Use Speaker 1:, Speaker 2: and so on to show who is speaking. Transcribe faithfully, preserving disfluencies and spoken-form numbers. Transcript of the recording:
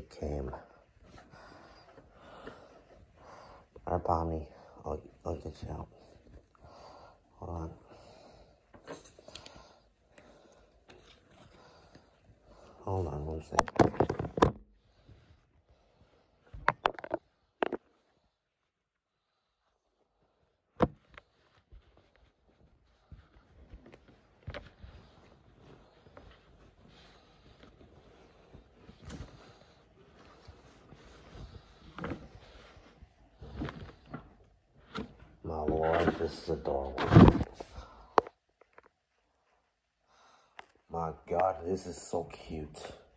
Speaker 1: it came. Alright, Pomni, I'll, I'll get you out. Hold on. Hold on one second. My lord, this is adorable. My God, this is so cute.